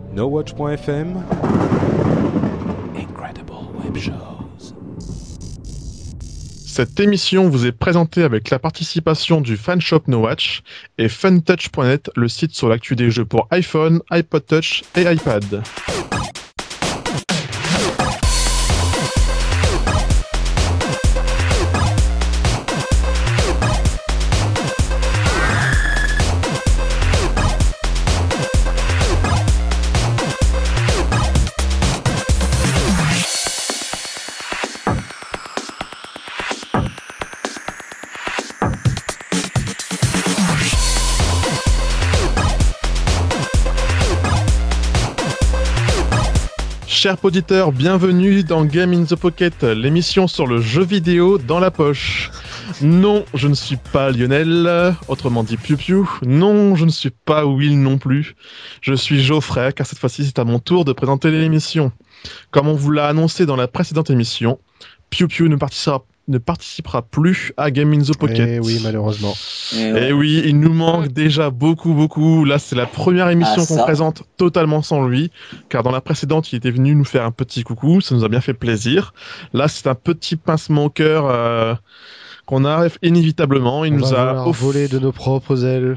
NoWatch.fm Incredible Web Shows. Cette émission vous est présentée avec la participation du fanshop NoWatch et funtouch.net, le site sur l'actu des jeux pour iPhone, iPod Touch et iPad. Chers auditeurs, bienvenue dans Game in the Pocket, l'émission sur le jeu vidéo dans la poche. Non, je ne suis pas Lionel, autrement dit Piu Piu. Non, je ne suis pas Will non plus. Je suis Geoffrey, car cette fois-ci c'est à mon tour de présenter l'émission. Comme on vous l'a annoncé dans la précédente émission, Piu Piu ne participera plus à Game in the Pocket. Eh oui, malheureusement. Et oui, il nous manque déjà beaucoup. Là, c'est la première émission qu'on présente totalement sans lui, car dans la précédente, il était venu nous faire un petit coucou, ça nous a bien fait plaisir. Là, c'est un petit pincement au cœur qu'on a inévitablement. Il nous a volé de nos propres ailes.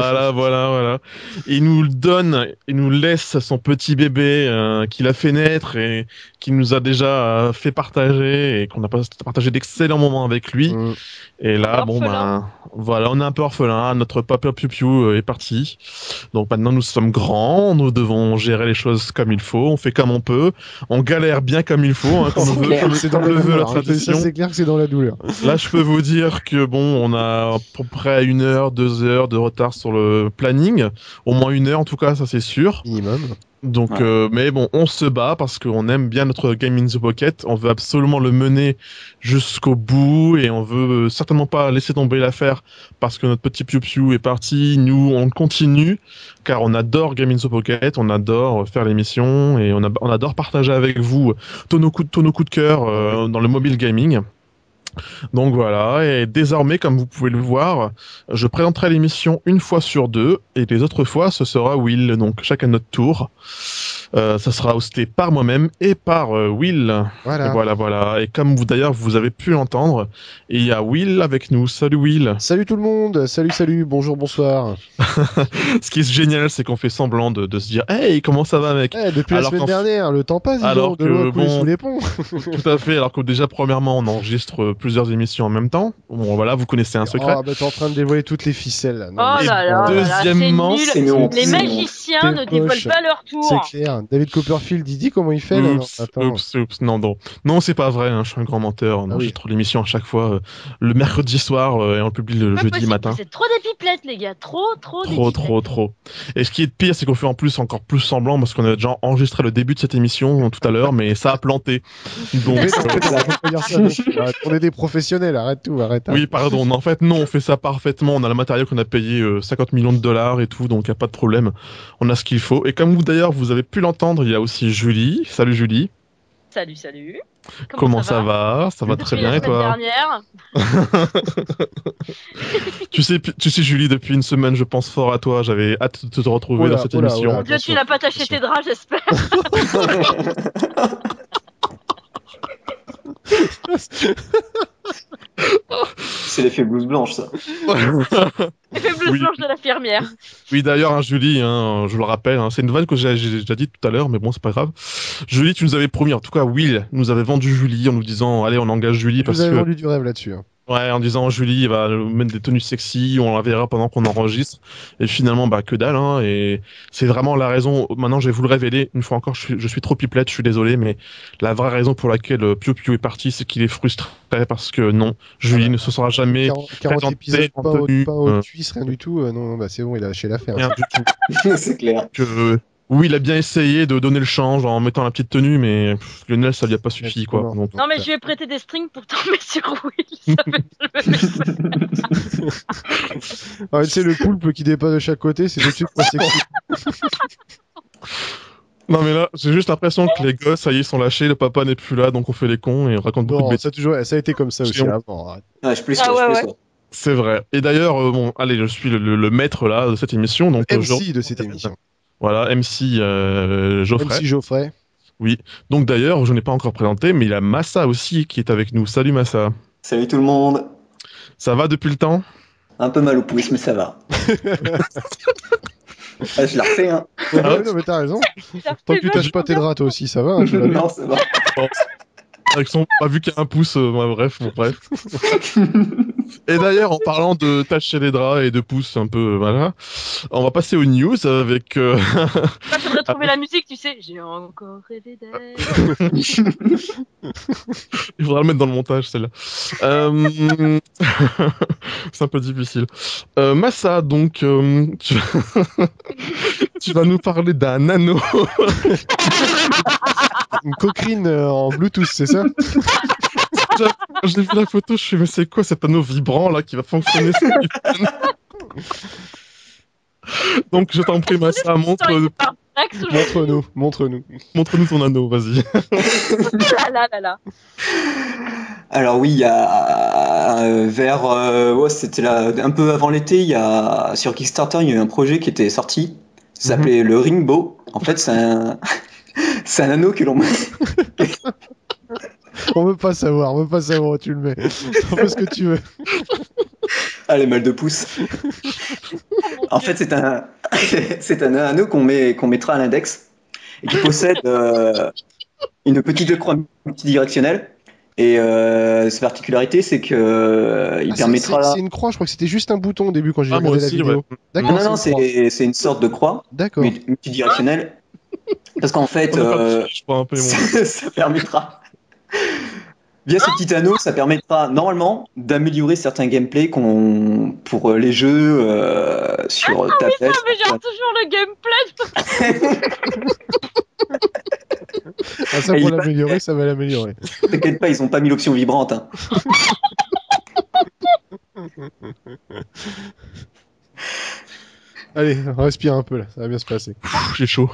Voilà. Il nous le donne, il nous laisse son petit bébé qu'il a fait naître et qu'il nous a déjà fait partager et qu'on a partagé d'excellents moments avec lui. Et là, on est un peu orphelin. Notre papa Piu Piu est parti. Donc maintenant, nous sommes grands, nous devons gérer les choses comme il faut. On fait comme on peut. On galère bien comme il faut, comme c'est dans le veut la tradition. Ça, c'est clair que c'est dans la douleur. Là, je peux vous dire que on a à peu près 1 heure, 2 heures de retard sur le planning. Au moins 1 heure, en tout cas, ça c'est sûr. Minimum. Donc, mais on se bat parce qu'on aime bien notre Game in the Pocket. On veut absolument le mener jusqu'au bout et on veut certainement pas laisser tomber l'affaire parce que notre petit Piu Piu est parti. Nous, on continue car on adore Game in the Pocket, on adore faire l'émission et on adore partager avec vous tous nos coups de cœur dans le mobile gaming. Donc voilà, et désormais, comme vous pouvez le voir, je présenterai l'émission 1 fois sur 2, et les autres fois, ce sera Will, donc chacun notre tour. Ça sera hosté par moi-même et par Will. Voilà. Et comme vous avez pu l'entendre, il y a Will avec nous. Salut Will. Salut tout le monde. Salut. Bonjour, bonsoir. Ce qui est génial, c'est qu'on fait semblant de se dire « Hey, comment ça va, mec ?» Depuis la semaine dernière, le temps passe, alors de l'eau a coulé sous les ponts. Tout à fait, alors que déjà, premièrement, on enregistre plusieurs émissions en même temps. Bon, voilà, vous connaissez un secret. T'es en train de dévoiler toutes les ficelles. Là. Non, deuxièmement, c'est nul. Les magiciens ne dévoilent pas leur tour. C'est clair. David Copperfield, il dit comment il fait. Oups. Non, c'est pas vrai. Je suis un grand menteur. J'ai trop l'émission à chaque fois. Le mercredi soir et on le publie le jeudi matin. C'est trop des pipelettes, les gars. Trop. Et ce qui est de pire, c'est qu'on fait en plus encore plus semblant parce qu'on a déjà enregistré le début de cette émission tout à l'heure, mais ça a planté. Donc, on est des professionnels. Arrête tout. Oui, pardon. En fait, non, on fait ça parfaitement. On a le matériel qu'on a payé 50 millions de dollars et tout, donc il n'y a pas de problème. On a ce qu'il faut. Et comme vous avez pu l'entendre, il y a aussi Julie. Salut Julie. Salut. Comment ça va? Ça va très bien et toi? Dernière. tu sais Julie, depuis 1 semaine, je pense fort à toi. J'avais hâte de te retrouver dans cette émission. Mon Dieu, tu n'as pas taché tes draps, j'espère. C'est l'effet blouse blanche, ça. L'effet blouse blanche de l'infirmière. Oui, d'ailleurs, Julie, je le rappelle, c'est une vanne que j'ai déjà dit tout à l'heure, mais bon, c'est pas grave. Julie, tu nous avais promis, en tout cas, Will nous avait vendu Julie en nous disant, allez, on engage Julie parce que... Vous avez vendu du rêve là-dessus. Ouais, en disant Julie va nous mettre des tenues sexy, on la verra pendant qu'on enregistre. Et finalement, que dalle, et c'est vraiment la raison. Maintenant, je vais vous le révéler. Une fois encore, je suis trop pipelette, je suis désolé, mais la vraie raison pour laquelle Piu Piu est parti, c'est qu'il est frustré parce que non, Julie ne se sera jamais 40 épisodes pas au cuisse, rien du tout. Non, c'est bon, il a lâché l'affaire. Rien du tout. C'est clair. Oui, il a bien essayé de donner le change en mettant la petite tenue, mais Lionel, ça lui a pas suffi, quoi. Non, mais je lui ai prêté des strings pour tomber sur Will. C'est le poulpe qui dépasse de chaque côté, c'est tout de suite pas sexy. Non, mais là, j'ai juste l'impression que les gosses, ça y est, sont lâchés, le papa n'est plus là, donc on fait les cons et on raconte beaucoup de bêtises. Ça a été comme ça aussi avant. Je plus ça. C'est vrai. Et d'ailleurs, allez, je suis le maître là de cette émission, donc MC de cette émission. Voilà, MC Geoffrey. MC Geoffrey. Oui. Donc d'ailleurs, je n'ai pas encore présenté, mais il y a Massa aussi qui est avec nous. Salut Massa. Salut tout le monde. Ça va depuis le temps? Un peu mal au pouce, mais ça va. Ah, je la refais, hein. Ouais, non, mais t'as raison. Tant que tu tâches pas tes draps, toi aussi, ça va. Hein, tout va bien. Non, ça va. Avec son... Pas vu qu'il y a un pouce, bref. Et d'ailleurs, en parlant de tâcher les draps et de pouces un peu, voilà, on va passer aux news avec... Là, faudrait trouver la musique, tu sais. J'ai encore rêvé d'elle. Il faudra le mettre dans le montage, celle-là. C'est un peu difficile. Massa, donc, tu vas nous parler d'un anneau. Une coquerine en Bluetooth, c'est ça? Quand j'ai vu la photo, je me suis dit, mais c'est quoi cet anneau vibrant là qui va fonctionner sur l'iPhone. Donc je t'en prie, Massa, Montre-nous. montre-nous ton anneau, vas-y. Là. Alors oui, il y a c'était un peu avant l'été, sur Kickstarter, il y a eu un projet qui était sorti. Ça s'appelait le Ringbow. En fait, c'est un anneau que l'on On veut pas savoir où tu le mets. On fait ce que tu veux. Allez, mal de pouce. En fait, c'est un anneau qu'on mettra à l'index et qui possède une petite croix multidirectionnelle. Et sa particularité, c'est que il permettra. C'est une croix, je crois que c'était juste un bouton au début quand j'ai regardé la vidéo. Ouais. D'accord. Non, c'est une sorte de croix multidirectionnelle. Parce qu'en fait, ça permettra. Via ce petit anneau, ça permettra normalement d'améliorer certains gameplays pour les jeux sur tablette. Oui, ça améliore toujours le gameplay. Ah, ça, pour l'améliorer, ça va l'améliorer. T'inquiète pas, ils ont pas mis l'option vibrante. Hein. Allez, respire un peu là, ça va bien se passer. J'ai chaud.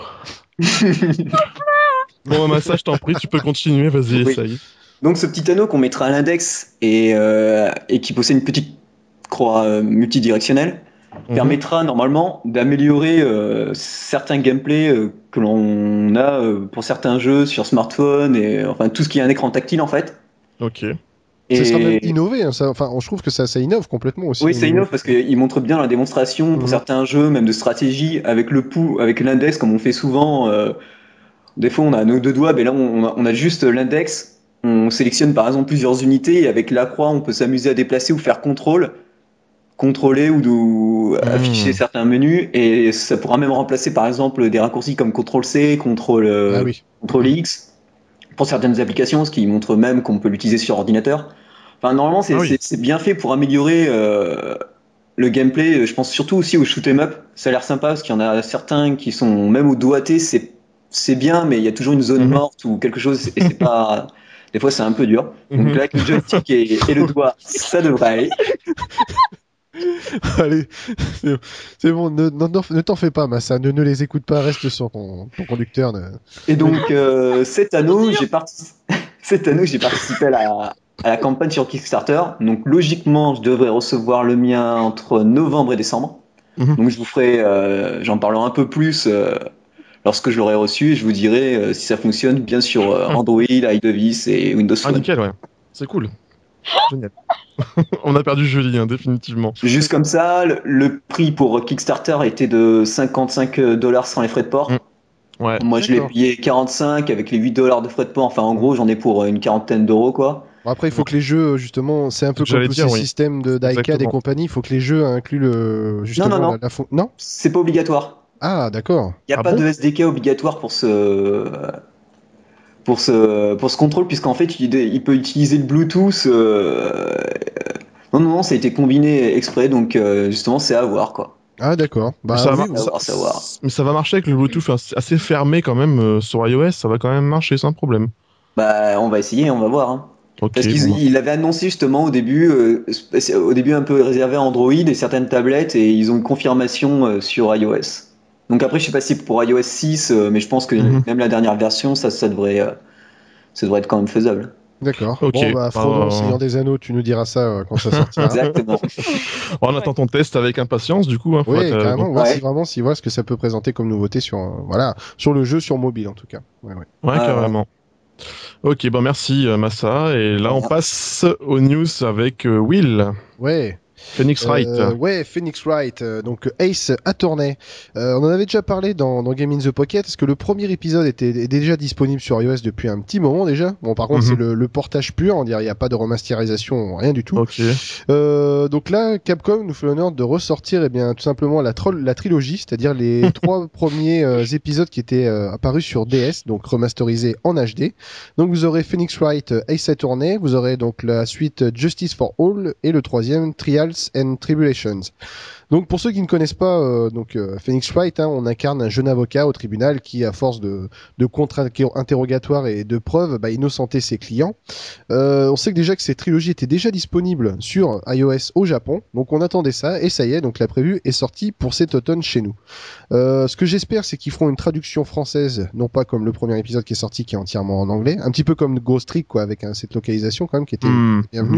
Bon, Massa, je t'en prie, tu peux continuer, vas-y, Oui. essaye. Donc ce petit anneau qu'on mettra à l'index et qui possède une petite croix multidirectionnelle permettra normalement d'améliorer certains gameplays que l'on a pour certains jeux sur smartphone et enfin tout ce qui est un écran tactile en fait. Ok. Et... Ça sera même innové, hein, je trouve que ça innove complètement aussi. Oui, ça innove parce qu'il montre bien la démonstration pour certains jeux, même de stratégie, avec avec l'index comme on fait souvent. Des fois on a nos deux doigts, mais là on a juste l'index. On sélectionne par exemple plusieurs unités et avec la croix on peut s'amuser à déplacer ou faire contrôler ou afficher certains menus et ça pourra même remplacer par exemple des raccourcis comme CTRL-C, CTRL-X pour certaines applications, ce qui montre même qu'on peut l'utiliser sur ordinateur. Enfin normalement c'est bien fait pour améliorer le gameplay, je pense surtout aussi au shoot 'em up, ça a l'air sympa parce qu'il y en a certains qui sont même au doigté, c'est bien mais il y a toujours une zone morte ou quelque chose et c'est pas... Des fois, c'est un peu dur. Donc là, avec le joystick et le doigt, ça devrait aller. Allez, c'est bon, ne t'en fais pas, Massa, ne les écoute pas, reste sur ton conducteur. Et donc, cet anneau, j'ai participé à la campagne sur Kickstarter. Donc, logiquement, je devrais recevoir le mien entre novembre et décembre. Donc, je vous ferai, j'en parlerai un peu plus lorsque je l'aurai reçu et je vous dirai si ça fonctionne bien sur Android, iDevice et Windows Phone. Ah nickel, ouais. C'est cool. Génial. On a perdu Julie, hein, définitivement. Juste comme ça, le prix pour Kickstarter était de $55 sans les frais de port. Ouais. Moi je l'ai payé 45 avec les $8 de frais de port. Enfin en gros j'en ai pour une quarantaine d'euros quoi. Bon, après il faut que les jeux justement, c'est un peu comme tous ces systèmes d'iCAD et compagnie, il faut que les jeux incluent justement non, c'est pas obligatoire. Ah d'accord. Il n'y a pas de SDK obligatoire pour ce contrôle puisqu'en fait il peut utiliser le Bluetooth. Non, ça a été combiné exprès donc justement c'est à voir quoi. Ah d'accord. Bah, savoir. Mais ça va marcher avec le Bluetooth assez fermé quand même sur iOS, ça va quand même marcher sans problème. Bah on va essayer, on va voir. Hein. Okay, parce qu'il avait annoncé justement au début un peu réservé à Android et certaines tablettes et ils ont une confirmation sur iOS. Donc après je sais pas si pour iOS 6 mais je pense que même la dernière version ça devrait être quand même faisable. D'accord. Ok. Bon, bah, Frodon, Seigneur des Anneaux, tu nous diras ça quand ça sortira. Exactement. On attend ton test avec impatience, du coup. Hein, Oui, carrément, voir Ouais. si vraiment, si voilà ce que ça peut présenter comme nouveauté sur, voilà, sur le jeu, sur mobile en tout cas. Ouais. Ouais, carrément. Ok, bon, merci Massa. Et là, on passe aux news avec Will. Ouais. Phoenix Wright. Ouais, Phoenix Wright, donc Ace Attorney. On en avait déjà parlé dans Game in the Pocket, parce que le premier épisode est déjà disponible sur iOS depuis un petit moment déjà. Bon, par contre, c'est le portage pur, on dirait il n'y a pas de remasterisation, rien du tout. Ok. Donc là, Capcom nous fait l'honneur de ressortir tout simplement la trilogie, c'est-à-dire les 3 premiers épisodes qui étaient apparus sur DS, donc remasterisés en HD. Donc vous aurez Phoenix Wright, Ace Attorney, vous aurez donc la suite Justice for All et le troisième Trials and Tribulations. Donc pour ceux qui ne connaissent pas Phoenix Wright, on incarne un jeune avocat au tribunal qui, à force de contre-interrogatoires et de preuves, innocentait ses clients. On sait que déjà que ces trilogies étaient déjà disponibles sur iOS au Japon, donc on attendait ça, et ça y est, donc la prévue est sortie pour cet automne chez nous. Ce que j'espère, c'est qu'ils feront une traduction française, non pas comme le premier épisode qui est sorti, qui est entièrement en anglais, un petit peu comme Ghost Trick, quoi, avec cette localisation quand même qui était bienvenue.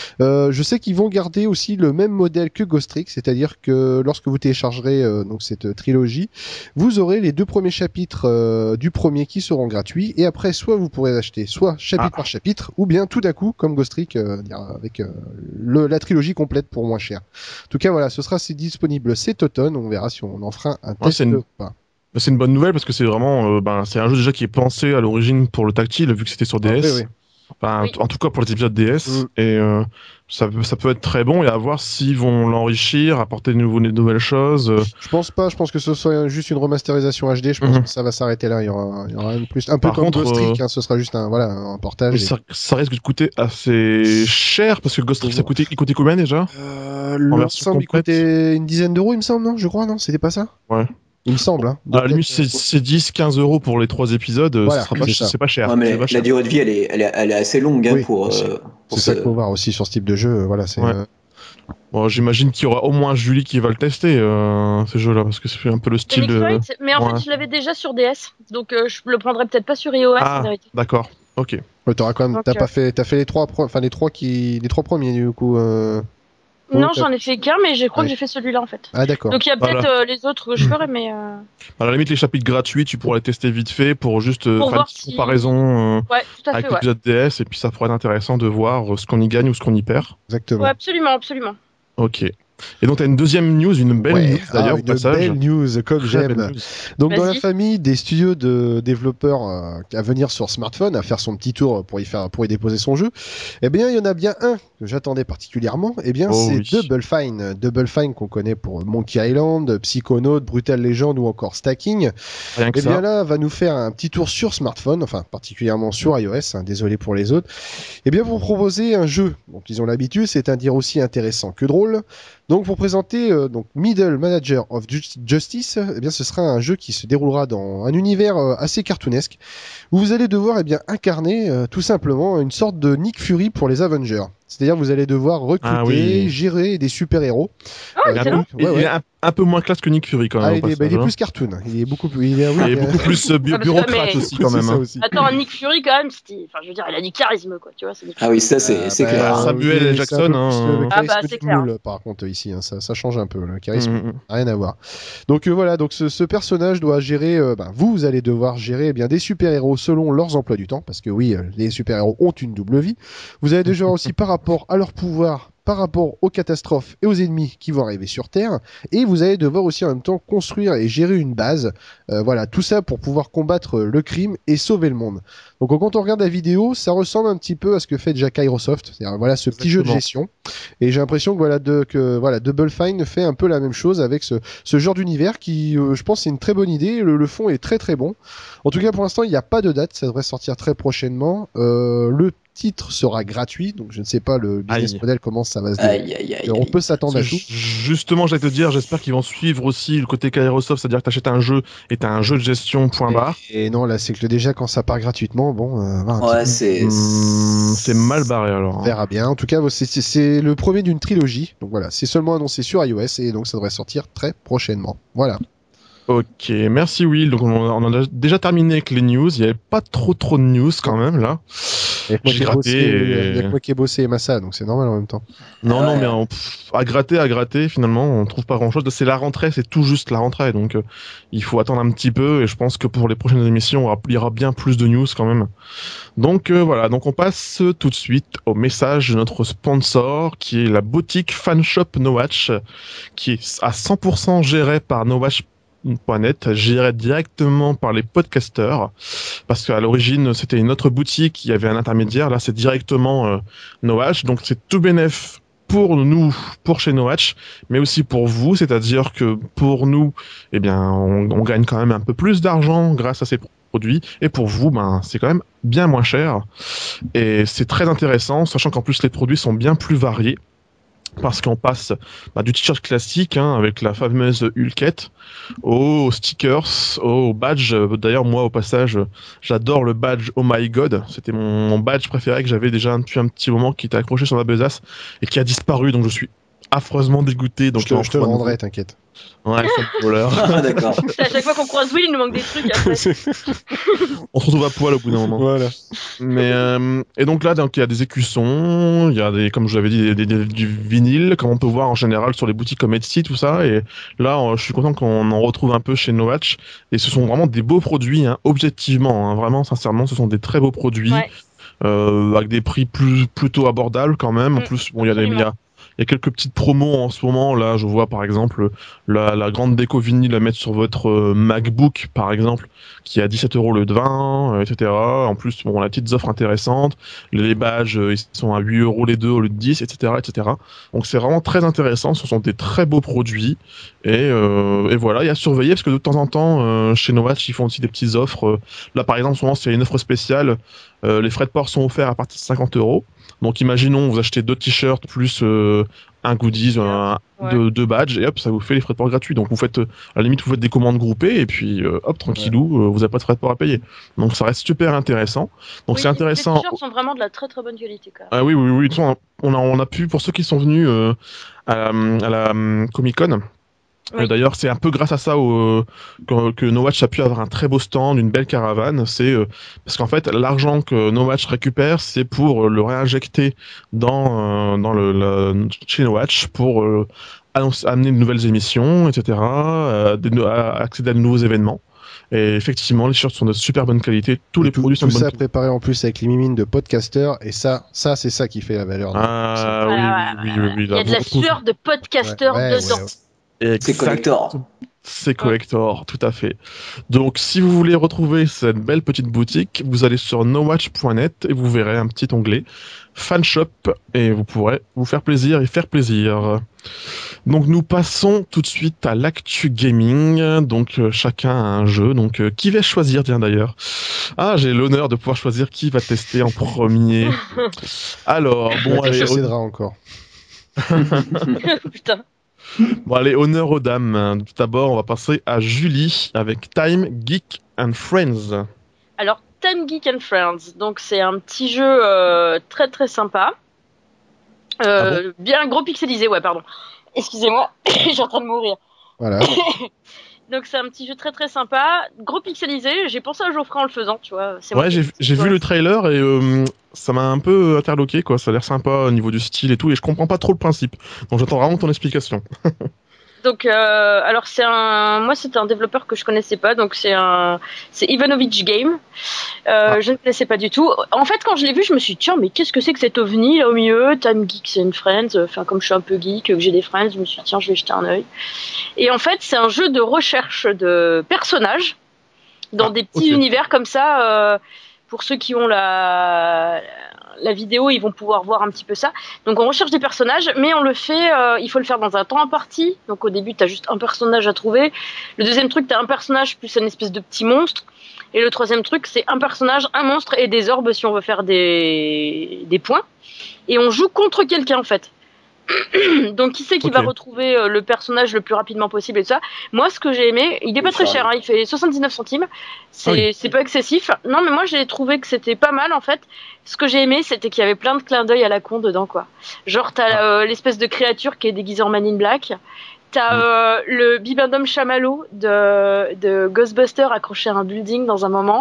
Je sais qu'ils vont garder aussi le même modèle que Ghost Trick, c'est-à-dire que lorsque vous téléchargerez donc cette trilogie, vous aurez les 2 premiers chapitres du premier qui seront gratuits, et après soit vous pourrez acheter soit chapitre par chapitre, ou bien tout d'un coup comme Ghost Trick avec la trilogie complète pour moins cher. En tout cas voilà, c'est disponible cet automne, on verra si on en fera un test ou pas. C'est une bonne nouvelle parce que c'est vraiment c'est un jeu déjà qui est pensé à l'origine pour le tactile vu que c'était sur DS. Oui. Enfin, en tout cas pour les épisodes DS, et ça peut être très bon, et à voir s'ils vont l'enrichir, apporter de nouvelles choses. Je pense pas, je pense que ce soit juste une remasterisation HD, je pense que ça va s'arrêter là, il y aura rien de plus. Un peu comme Ghost Trick, ce sera juste un portage. Ça risque de coûter assez cher, parce que Ghost Trick il coûtait combien déjà L'ensemble il coûtait une dizaine d'euros il me semble, non? Je crois, non? C'était pas ça? Ouais. Il me semble. Hein. À la limite, c'est 10-15 euros pour les 3 épisodes, voilà, c'est pas cher. Ouais, mais la durée de vie, elle est assez longue pour c'est ça qu'il faut voir aussi sur ce type de jeu. Voilà, c'est. Bon, j'imagine qu'il y aura au moins Julie qui va le tester, ce jeu-là, parce que c'est un peu le style de. Mais en fait, je l'avais déjà sur DS, donc je le prendrais peut-être pas sur iOS. Ah, d'accord. Ok. Ouais, t'auras quand même. T'as fait les 3 premiers du coup. Non, j'en ai fait qu'un, mais je crois que j'ai fait celui-là en fait. Ah d'accord. Donc il y a peut-être les autres que je ferai, mais. À la limite, les chapitres gratuits, tu pourrais les tester vite fait pour juste faire une petite comparaison avec l'épisode DS, et puis ça pourrait être intéressant de voir ce qu'on y gagne ou ce qu'on y perd. Exactement. Ouais, absolument. Ok. Et donc, tu as une deuxième news, une belle news d'ailleurs, au passage. Une belle news, comme j'aime. Donc, dans la famille des studios de développeurs à venir sur smartphone, à faire son petit tour pour y déposer son jeu, eh bien, il y en a bien un que j'attendais particulièrement. Eh bien, c'est Double Fine. Double Fine qu'on connaît pour Monkey Island, Psychonaut, Brutal Legend ou encore Stacking. Rien que eh bien, là, va nous faire un petit tour sur smartphone, enfin, particulièrement sur iOS, désolé pour les autres. Eh bien, pour proposer un jeu dont ils ont l'habitude, c'est-à-dire aussi intéressant que drôle. Donc pour présenter Middle Manager of Justice, eh bien ce sera un jeu qui se déroulera dans un univers assez cartoonesque où vous allez devoir incarner tout simplement une sorte de Nick Fury pour les Avengers. C'est-à-dire vous allez devoir recruter, gérer des super-héros. Il est un peu moins classe que Nick Fury quand même. Il est plus cartoon. Il est beaucoup plus, plus bureaucrate aussi quand même. Aussi. Attends, Nick Fury quand même, enfin, je veux dire, il a du charisme quoi, tu vois. Ah oui, ça c'est clair. Samuel L. Jackson. C'est clair. Par contre ici, ça change un peu. Le charisme, rien à voir. Donc voilà, donc ce personnage doit gérer. Vous allez devoir gérer des super-héros selon leurs emplois du temps, parce que oui, les super-héros ont une double vie. Vous allez devoir aussi par rapport à leur pouvoir, par rapport aux catastrophes et aux ennemis qui vont arriver sur Terre, et vous allez devoir aussi en même temps construire et gérer une base, voilà, tout ça pour pouvoir combattre le crime et sauver le monde. Donc quand on regarde la vidéo, ça ressemble un petit peu à ce que fait déjà Kairosoft, c'est-à-dire voilà ce petit jeu de gestion, et j'ai l'impression que Double Fine fait un peu la même chose avec ce genre d'univers qui, je pense, c'est une très bonne idée, le fond est très très bon. En tout cas pour l'instant il n'y a pas de date, ça devrait sortir très prochainement. Le titre sera gratuit, donc je ne sais pas le business model comment ça va se dérouler. On peut s'attendre à tout. Justement, j'allais te dire, j'espère qu'ils vont suivre aussi le côté Kairosoft, c'est-à-dire que tu achètes un jeu et tu as un jeu de gestion point barre. Et non, là c'est que déjà quand ça part gratuitement, c'est mal barré alors. On verra bien. En tout cas, c'est le premier d'une trilogie, donc voilà, c'est seulement annoncé sur iOS et donc ça devrait sortir très prochainement. Voilà. Ok, merci Will. Donc on a déjà terminé avec les news. Il n'y avait pas trop de news quand même là. Il J'ai gratté y a que moi qui ai bossé et Massa, donc c'est normal en même temps. Non, Ah non, ouais. mais à gratter, finalement, on trouve pas grand-chose. C'est la rentrée, c'est tout juste la rentrée, donc il faut attendre un petit peu, et je pense que pour les prochaines émissions, il y aura bien plus de news quand même. Donc voilà, donc on passe tout de suite au message de notre sponsor, qui est la boutique Fanshop NoWatch, qui est à 100% gérée par NoWatch.net, gérée directement par les podcasters, parce qu'à l'origine, c'était une autre boutique, il y avait un intermédiaire, là c'est directement NoWatch, donc c'est tout bénef pour nous, pour chez NoWatch, mais aussi pour vous, c'est-à-dire que pour nous, eh bien, on gagne quand même un peu plus d'argent grâce à ces produits, et pour vous, ben, c'est quand même bien moins cher, et c'est très intéressant, sachant qu'en plus les produits sont bien plus variés, parce qu'on passe du t-shirt classique, hein, avec la fameuse hulquette, aux stickers, aux badges. D'ailleurs, moi, au passage, j'adore le badge Oh My God. C'était mon badge préféré que j'avais déjà depuis un petit moment, qui était accroché sur ma besace et qui a disparu. Donc, je suis affreusement dégoûté. Donc, Je te le rendrai, t'inquiète. Ouais, ça me voleur. Ah, d'accord. À chaque fois qu'on croise Will, il nous manque des trucs après. On se retrouve à poil au bout d'un moment. Voilà. Mais et donc là, donc il y a des écussons, il y a des, comme je l'avais dit, du vinyle, comme on peut voir en général sur les boutiques comme Etsy, tout ça. Et là, je suis content qu'on en retrouve un peu chez NoWatch. Et ce sont vraiment des beaux produits, hein, objectivement, hein, vraiment, sincèrement, ce sont des très beaux produits, Ouais. avec des prix plutôt abordables quand même. En plus, bon, il y a absolument. il y a quelques petites promos en ce moment. Là, je vois par exemple la grande déco vinyle à mettre sur votre MacBook, par exemple, qui est à 17 € le devin, etc. En plus, bon, la petite offre intéressante. Les badges, ils sont à 8 € les deux au lieu de 10, etc., etc. Donc c'est vraiment très intéressant. Ce sont des très beaux produits. Et voilà, il y a à surveiller parce que de temps en temps, chez NoWatch, ils font aussi des petites offres. Là, par exemple, en ce moment, c'est une offre spéciale. Les frais de port sont offerts à partir de 50 €. Donc imaginons, vous achetez 2 t-shirts plus un goodies, Ouais. deux badges, et hop, ça vous fait les frais de port gratuits. Donc vous faites, à la limite, vous faites des commandes groupées, et puis hop, tranquillou, vous n'avez pas de frais de port à payer. Donc ça reste super intéressant. Donc Oui, c'est Les intéressant. t-shirts sont vraiment de la très très bonne qualité quand même. Ah oui, oui, oui. De toute façon, on a pu, pour ceux qui sont venus à la Comic-Con, Oui. d'ailleurs, c'est un peu grâce à ça que NoWatch a pu avoir un très beau stand, une belle caravane. C'est parce qu'en fait, l'argent que NoWatch récupère, c'est pour le réinjecter chez NoWatch pour amener de nouvelles émissions, etc., accéder à de nouveaux événements. Et effectivement, les shirts sont de super bonne qualité. Tous les produits sont Tout de bonne ça qualité. préparé en plus avec les mimines de podcasters, et ça c'est ça qui fait la valeur. Ah Voilà, oui, oui, oui, oui, Il y là, a de la vous retrouvez- sueur de podcasteur Ouais, dedans. ouais. C'est Exact. collector. C'est collector, tout à fait. Donc, si vous voulez retrouver cette belle petite boutique, vous allez sur nowatch.net et vous verrez un petit onglet Fanshop et vous pourrez vous faire plaisir et faire plaisir. Donc, nous passons tout de suite à l'actu gaming. Donc, chacun a un jeu. Donc, qui va choisir, tiens d'ailleurs? Ah, j'ai l'honneur de pouvoir choisir qui va tester en premier. Alors, bon, La allez, cache cédera encore. Putain. Bon, allez, honneur aux dames. Tout d'abord, on va passer à Julie avec Time, Geek and Friends. Alors, Time Geek and Friends, donc c'est un petit jeu très très sympa. Bien gros pixelisé, ouais, pardon. Excusez-moi, je suis en train de mourir. Voilà. Donc c'est un petit jeu très très sympa, gros pixelisé. J'ai pensé à Geoffrey en le faisant, tu vois. C'est moi Ouais, qui ai j'ai dit, vu le trailer et ça m'a un peu interloqué, quoi. Ça a l'air sympa au niveau du style et tout, et je comprends pas trop le principe. Donc j'attends vraiment ton explication. Donc, alors moi c'était un développeur que je connaissais pas, donc c'est Ivanovich Game. Je ne connaissais pas du tout. En fait, quand je l'ai vu, je me suis dit tiens, mais qu'est-ce que c'est que cet ovni là au milieu? Time Geeks and Friends. Enfin, comme je suis un peu geek, que j'ai des friends, je me suis dit tiens, je vais jeter un œil. Et en fait, c'est un jeu de recherche de personnages dans des petits univers comme ça. Pour ceux qui ont la vidéo, ils vont pouvoir voir un petit peu ça. Donc on recherche des personnages, mais on le fait, il faut le faire dans un temps imparti. Donc au début, tu as juste un personnage à trouver. Le deuxième truc, tu as un personnage plus une espèce de petit monstre. Et le troisième truc, c'est un personnage, un monstre et des orbes si on veut faire des points. Et on joue contre quelqu'un en fait. Donc qui c'est qui va retrouver le personnage le plus rapidement possible et tout ça. Moi ce que j'ai aimé, il est pas très cher, hein, il fait 79 centimes, c'est pas excessif. Non mais moi j'ai trouvé que c'était pas mal en fait. Ce que j'ai aimé c'était qu'il y avait plein de clins d'œil à la con dedans quoi. Genre t'as l'espèce de créature qui est déguisée en Man in Black. T'as le bibendum chamallow de Ghostbuster accroché à un building dans un moment.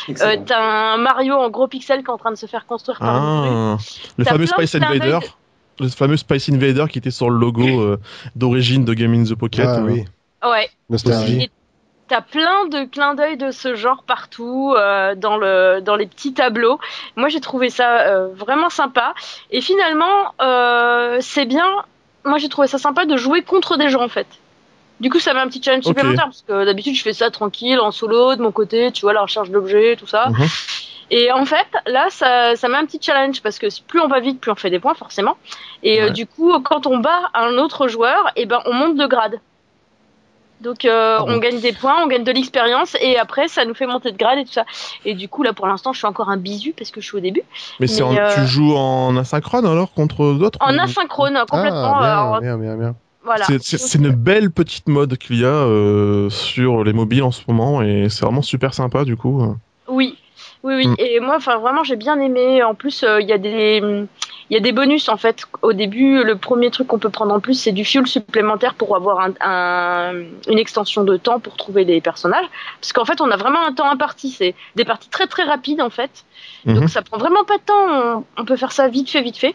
Excellent. T'as un Mario en gros pixels qui est en train de se faire construire par une grue. Ah, le T'as fameux plein de Spice clins d'œil Invader. Le fameux Spice Invader qui était sur le logo d'origine de Game in the Pocket. Ah oui, Ouais. nostalgie. Et t'as plein de clins d'œil de ce genre partout dans les petits tableaux. Moi, j'ai trouvé ça vraiment sympa. Et finalement, c'est bien. Moi, j'ai trouvé ça sympa de jouer contre des gens en fait. Du coup, ça met un petit challenge Ok. supplémentaire parce que d'habitude, je fais ça tranquille, en solo, de mon côté, tu vois, la recherche d'objets, tout ça. Mhm. Et en fait, là, ça met un petit challenge parce que plus on va vite, plus on fait des points, forcément. Et Ouais. du coup, quand on bat un autre joueur, et ben, on monte de grade. Donc, bon. on gagne des points, on gagne de l'expérience, et après, ça nous fait monter de grade et tout ça. Et du coup, là, pour l'instant, je suis encore un bisu parce que je suis au début. Mais c'est Mais, tu joues en asynchrone alors contre d'autres En ou- asynchrone, complètement. Ah, bien. Voilà. C'est une belle petite mode qu'il y a sur les mobiles en ce moment et c'est vraiment super sympa du coup. Oui. Mm. Et moi, enfin, vraiment, j'ai bien aimé. En plus, il y a des bonus en fait. Au début, le premier truc qu'on peut prendre en plus, c'est du fuel supplémentaire pour avoir une extension de temps pour trouver les personnages. Parce qu'en fait, on a vraiment un temps imparti. C'est des parties très très rapides en fait. Mhm. Donc ça prend vraiment pas de temps. On peut faire ça vite fait.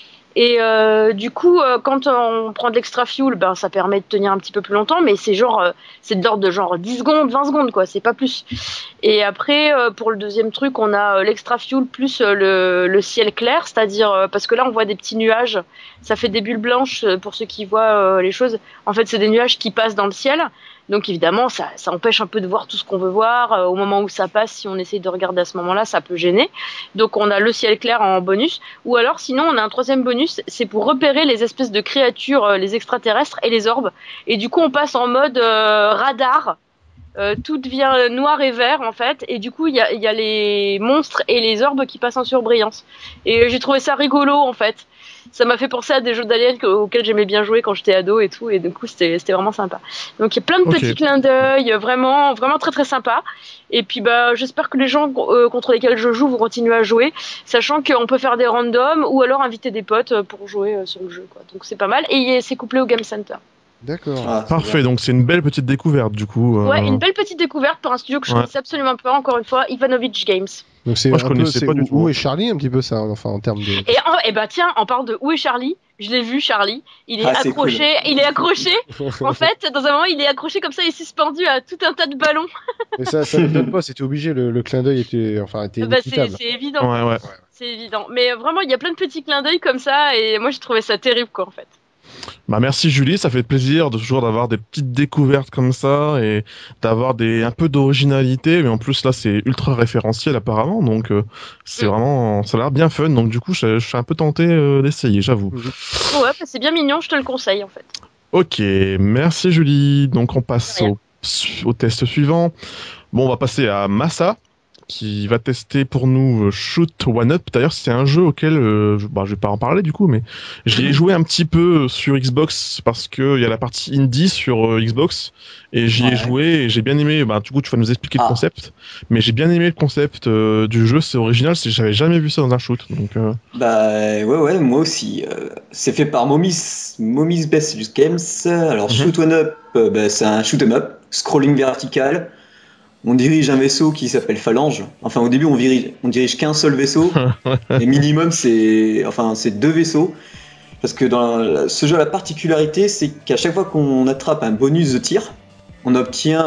Et du coup, quand on prend de l'extra fuel, ben ça permet de tenir un petit peu plus longtemps, mais c'est c'est de l'ordre de genre 10 secondes, 20 secondes quoi, c'est pas plus. Et après, pour le deuxième truc, on a l'extra fuel plus le ciel clair, c'est-à-dire parce que là on voit des petits nuages, ça fait des bulles blanches pour ceux qui voient les choses. En fait, c'est des nuages qui passent dans le ciel. Donc évidemment, ça empêche un peu de voir tout ce qu'on veut voir. Au moment où ça passe, si on essaye de regarder à ce moment-là, ça peut gêner. Donc on a le ciel clair en bonus. Ou alors sinon, on a un troisième bonus, c'est pour repérer les espèces de créatures, les extraterrestres et les orbes. Et du coup, on passe en mode radar. Tout devient noir et vert en fait. Et du coup, il y a les monstres et les orbes qui passent en surbrillance. Et j'ai trouvé ça rigolo en fait. Ça m'a fait penser à des jeux d'aliens auxquels j'aimais bien jouer quand j'étais ado et tout, et du coup c'était vraiment sympa. Donc il y a plein de Ok. petits clins d'œil, vraiment très très sympa. Et puis bah j'espère que les gens contre lesquels je joue vont continuer à jouer, sachant qu'on peut faire des randoms ou alors inviter des potes pour jouer sur le jeu quoi. Donc c'est pas mal et c'est couplé au Game Center. D'accord. Ah, c'est Parfait, bien. donc c'est une belle petite découverte du coup. Ouais, une belle petite découverte pour un studio que je Ouais. connaissais absolument pas, encore une fois, Ivanovich Games. Donc c'est Moi, je un peu, connaissais c'est pas du tout. où est Charlie un petit peu ça, enfin en termes de. Et bah tiens, on parle de Où est Charlie? Je l'ai vu, Charlie. Il est Ah, c'est accroché. Il est accroché. En fait, dans un moment, il est accroché comme ça et suspendu à tout un tas de ballons. Et ça m'étonne pas, c'était obligé, le clin d'œil était Bah, inéquitable. c'est évident. Ouais. C'est évident. Mais vraiment, il y a plein de petits clins d'œil comme ça et moi, j'ai trouvé ça terrible, quoi, en fait. Bah merci Julie, ça fait plaisir de toujours d'avoir des petites découvertes comme ça et d'avoir un peu d'originalité, mais en plus là c'est ultra référentiel apparemment, donc c'est vraiment, ça a l'air bien fun, donc du coup je suis un peu tenté d'essayer, j'avoue. Ouais, bah, c'est bien mignon, je te le conseille, en fait. Ok, merci Julie, donc on passe De rien. au test suivant. Bon, on va passer à Massa qui va tester pour nous Shoot One Up. D'ailleurs, c'est un jeu auquel je vais pas en parler du coup, mais j'y ai joué un petit peu sur Xbox parce que il y a la partie indie sur Xbox et j'y ai Ouais. joué et j'ai bien aimé. Bah, du coup, tu vas nous expliquer le Ah. concept, mais j'ai bien aimé le concept du jeu. C'est original, j'avais jamais vu ça dans un shoot. Donc, Bah ouais, moi aussi. C'est fait par Mommy's Best Games. Alors Mhm. Shoot One Up, bah, c'est un shoot 'em up, scrolling vertical. On dirige un vaisseau qui s'appelle Phalange. Enfin au début on dirige qu'un seul vaisseau. Et minimum c'est deux vaisseaux. Parce que dans ce jeu la particularité c'est qu'à chaque fois qu'on attrape un bonus de tir, on n'obtient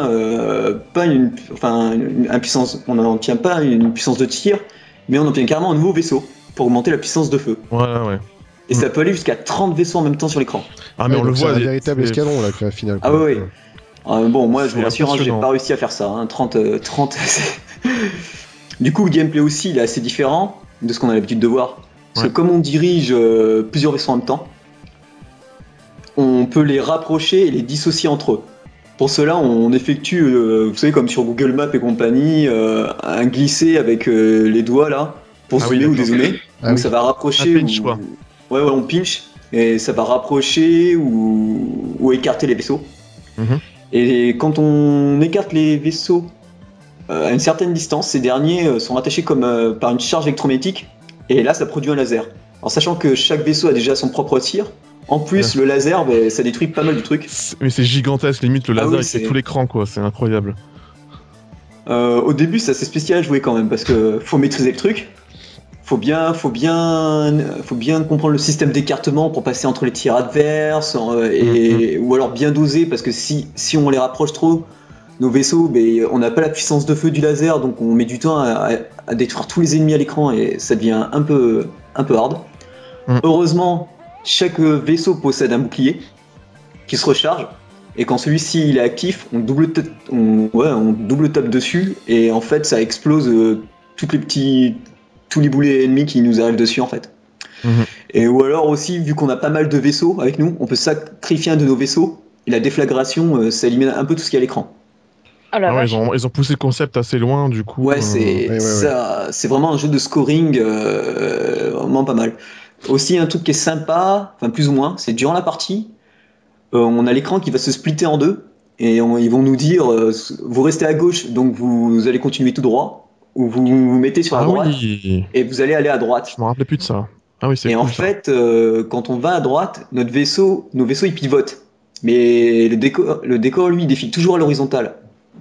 pas on n'obtient pas une puissance de tir, mais on obtient carrément un nouveau vaisseau pour augmenter la puissance de feu. ouais. Et ça peut aller jusqu'à 30 vaisseaux en même temps sur l'écran. Ah, mais Ouais, on le donc c'est voit. un véritable c'est- escadron là, au final. Ah ouais. Bon, moi je C'est vous rassure, j'ai impressionnant. pas réussi à faire ça. 30. Du coup, le gameplay aussi, il est assez différent de ce qu'on a l'habitude de voir. Parce Ouais. que comme on dirige plusieurs vaisseaux en même temps, on peut les rapprocher et les dissocier entre eux. Pour cela, on effectue, vous savez, comme sur Google Maps et compagnie, un glisser avec les doigts là, pour Ah oui, zoomer ou d'accord. dézoomer. Ah Donc oui. ça va rapprocher. Un pinch, quoi. Ouais, on pinch. Et ça va rapprocher ou écarter les vaisseaux. Mhm. Et quand on écarte les vaisseaux à une certaine distance, ces derniers sont attachés comme par une charge électromagnétique. Et là, ça produit un laser. Alors, sachant que chaque vaisseau a déjà son propre tir, en plus, le laser, ça détruit pas mal de trucs. Mais c'est gigantesque, limite le Ah laser oui, il fait c'est- tout l'écran quoi, c'est incroyable. Au début, c'est assez spécial à jouer quand même parce que faut maîtriser le truc. Faut bien comprendre le système d'écartement pour passer entre les tirs adverses ou alors bien doser parce que si on les rapproche trop, nos vaisseaux, on n'a pas la puissance de feu du laser, donc on met du temps à détruire tous les ennemis à l'écran et ça devient un peu hard. Heureusement, chaque vaisseau possède un bouclier qui se recharge. Et quand celui-ci il est actif, on double tape dessus et en fait ça explose tous les boulets ennemis qui nous arrivent dessus en fait. Et ou alors aussi, vu qu'on a pas mal de vaisseaux avec nous, on peut sacrifier un de nos vaisseaux et la déflagration, ça élimine un peu tout ce qu'il y a à l'écran. Ils ont poussé le concept assez loin du coup. C'est vraiment un jeu de scoring vraiment pas mal. Aussi un truc qui est sympa, enfin plus ou moins, c'est durant la partie. On a l'écran qui va se splitter en deux et ils vont nous dire vous restez à gauche donc vous allez continuer tout droit ou vous vous mettez sur la droite et vous allez aller à droite. Je me rappelais plus de ça. Ah oui, c'est et cool, en fait quand on va à droite, nos vaisseaux ils pivotent mais le décor lui il défile toujours à l'horizontale.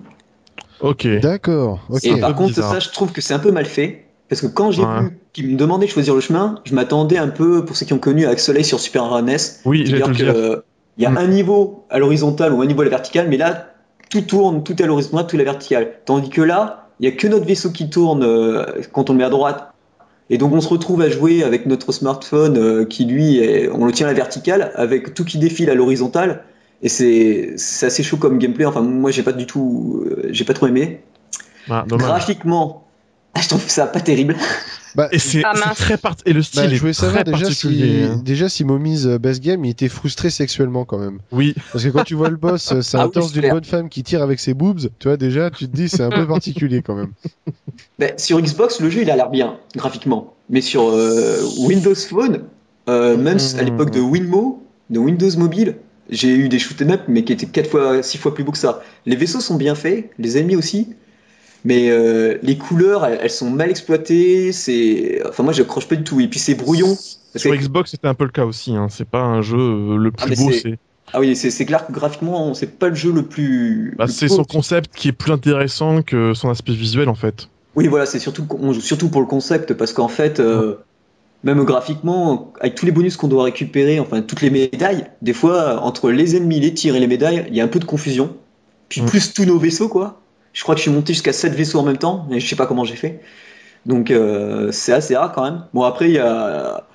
Ok. D'accord. Ok. Et par contre bizarre. ça je trouve que c'est un peu mal fait parce que quand j'ai vu qu'ils me demandaient de choisir le chemin, je m'attendais un peu pour ceux qui ont connu Axe Soleil sur Super NES. Oui, j'allais te le dire. Il y a un niveau à l'horizontale ou un niveau à la verticale, mais là, tout tourne, tout est à l'horizontale, tout est à la verticale. Tandis que là, il n'y a que notre vaisseau qui tourne quand on le met à droite. Et donc on se retrouve à jouer avec notre smartphone qui, lui, on le tient à la verticale, avec tout qui défile à l'horizontale. Et c'est assez chaud comme gameplay. Enfin, moi, j'ai pas trop aimé. Ah, dommage. Graphiquement, je trouve ça pas terrible. Et c'est très et le style je voulais est savoir très particulier. déjà si Mommy's Best Game il était frustré sexuellement quand même. Oui. Parce que quand tu vois le boss, c'est un torse d'une bonne femme qui tire avec ses boobs, tu vois déjà, tu te dis c'est un peu particulier quand même. Sur Xbox, le jeu il a l'air bien graphiquement, mais sur Windows Phone, même à l'époque de Windows Mobile, j'ai eu des shoot'em up mais qui étaient 6 fois plus beaux que ça. Les vaisseaux sont bien faits, les ennemis aussi. Mais les couleurs, elles sont mal exploitées. Enfin, moi, je accroche pas du tout. Et puis, c'est brouillon. Sur Xbox, c'était un peu le cas aussi. Hein. C'est pas un jeu le plus beau. Ah oui, c'est clair que graphiquement, c'est pas le jeu le plus. C'est son concept qui est plus intéressant que son aspect visuel, en fait. Oui, voilà, on joue surtout pour le concept parce qu'en fait, même graphiquement, avec tous les bonus qu'on doit récupérer, enfin toutes les médailles, des fois, entre les ennemis, les tirs et les médailles, il y a un peu de confusion. Puis plus tous nos vaisseaux, quoi. Je crois que je suis monté jusqu'à 7 vaisseaux en même temps, et je sais pas comment j'ai fait. Donc c'est assez rare quand même. Bon après il y a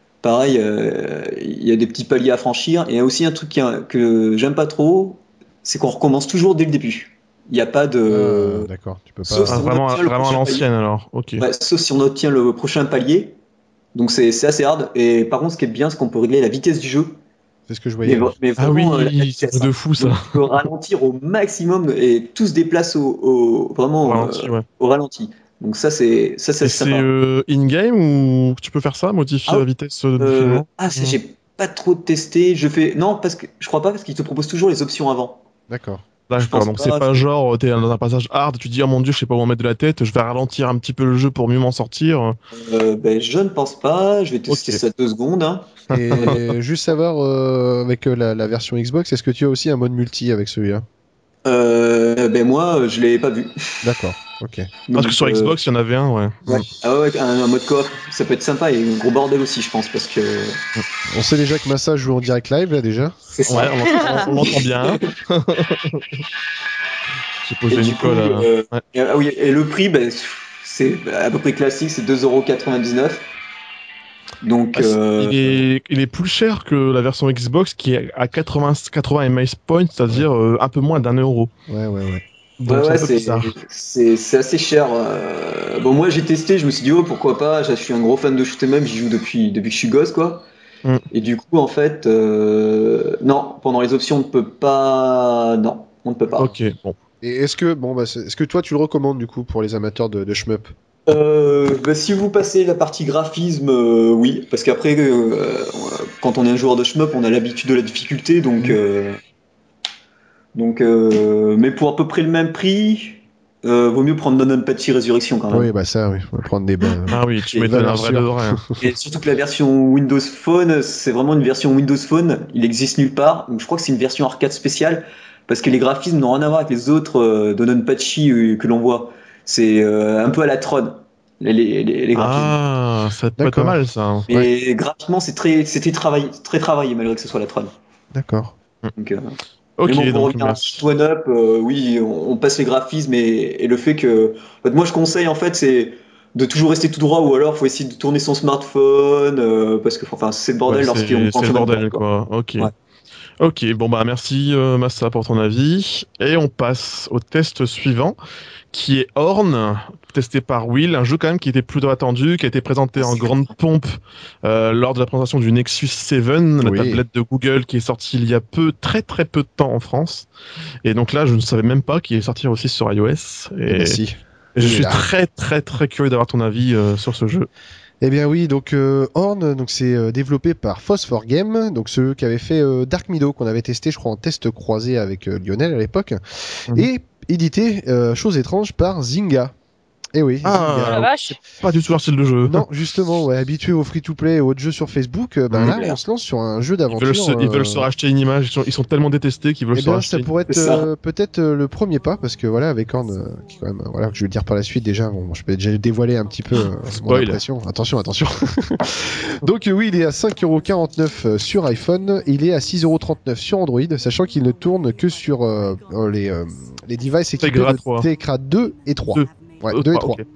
des petits paliers à franchir. Et il y a aussi un truc que j'aime pas trop, c'est qu'on recommence toujours dès le début. Il n'y a pas de... D'accord, tu peux pas... Sauf si vraiment à l'ancienne alors, ok. Ouais, sauf si on obtient le prochain palier. Donc c'est assez hard. Et par contre ce qui est bien, c'est qu'on peut régler la vitesse du jeu. C'est ce que je voyais. Mais vraiment, c'est de fou ça. Donc, on peut ralentir au maximum et tout se déplace au ralenti. Donc ça c'est sympa. C'est in-game ou tu peux faire ça, modifier la vitesse différemment j'ai pas trop testé. Non, parce que je crois pas parce qu'il te propose toujours les options avant. D'accord. D'accord, donc c'est pas genre t'es dans un passage hard, tu te dis oh mon dieu je sais pas où en mettre de la tête, je vais ralentir un petit peu le jeu pour mieux m'en sortir. Je ne pense pas, je vais tester ça 2 secondes. Hein. Et juste savoir avec la version Xbox, est-ce que tu as aussi un mode multi avec celui-là? Moi je l'ai pas vu. D'accord, ok. Parce que sur Xbox il y en avait un, ouais. Ah ouais, un mode coop, ça peut être sympa et un gros bordel aussi je pense parce que... On sait déjà que Massa joue en direct live là déjà. C'est ça. Ouais, on l'entend bien. J'ai posé Nicole. Et le prix, c'est à peu près classique, c'est 2,99€. Donc, il est plus cher que la version Xbox qui est à 80 MS points, c'est-à-dire un peu moins d'€1. Ouais. Donc c'est assez cher. Bon, moi j'ai testé, je me suis dit, pourquoi pas, je suis un gros fan de shoot'em up, j'y joue depuis que je suis gosse, quoi. Et du coup, en fait, non, pendant les options, on ne peut pas. Non, on ne peut pas. Ok, bon. Et est-ce que toi tu le recommandes du coup pour les amateurs de shmup? Si vous passez la partie graphisme, oui, parce qu'après, quand on est un joueur de shmup, on a l'habitude de la difficulté, donc, mais pour à peu près le même prix, vaut mieux prendre Non-Patchy Résurrection quand même. Oui, ça, oui, on va prendre des bains. Ah oui, tu mets un vrai de vrai. Et surtout que la version Windows Phone, c'est vraiment une version Windows Phone, il existe nulle part, donc je crois que c'est une version arcade spéciale. parce que les graphismes n'ont rien à voir avec les autres Dodonpachi que l'on voit. C'est un peu à la Tron, les graphismes. Ah, ça peut être pas D'accord. mal ça. Mais graphiquement, c'était très travaillé malgré que ce soit la Tron. D'accord. Donc, Ok, mais bon, pour donc revenir à merci. One Up, oui, on passe les graphismes et le fait que. En fait, moi, je conseille, en fait, c'est de toujours rester tout droit ou alors faut essayer de tourner son smartphone parce que enfin, c'est le Ouais, bordel lorsqu'on c'est pense le en même temps, bordel quoi. quoi. Ok. Ouais. Ok, bon bah merci Massa pour ton avis. Et on passe au test suivant, qui est Horn, testé par Will, un jeu quand même qui était plutôt attendu, qui a été présenté en grande pompe lors de la présentation du Nexus 7, la Oui. tablette de Google qui est sortie il y a très très peu de temps en France. Et donc là, je ne savais même pas qu'il est sorti aussi sur iOS. Eh ben Et si. je Il est suis là. très très très curieux d'avoir ton avis sur ce jeu. Eh bien oui, donc Horn, donc c'est développé par Phosphor Game, donc ceux qui avaient fait Dark Meadow qu'on avait testé, je crois, en test croisé avec Lionel à l'époque, Mhm. et édité, chose étrange, par Zynga. Eh oui, Oh Zynga. la Ah, vache. pas du tout leur style de jeu. Non, justement, ouais, habitué au free-to-play et aux autres jeux sur Facebook, ben C'est là, clair. on se lance sur un jeu Ils veulent d'aventure. ils veulent se racheter une image. Ils sont tellement détestés qu'ils veulent Eh se bien, ça racheter. pourrait être C'est ça. peut-être le premier pas, parce que voilà, avec Horn, qui quand même, voilà, que je vais le dire par la suite déjà, bon, je peux déjà dévoiler un petit peu mon Spoil. impression. Attention, attention. Donc oui, il est à 5,49€ sur iPhone, et il est à 6,39€ sur Android, sachant qu'il ne tourne que sur les devices équipés Tegra de 3. Tegra 2 et 3. 2. Ouais, 2 et 3. Ok.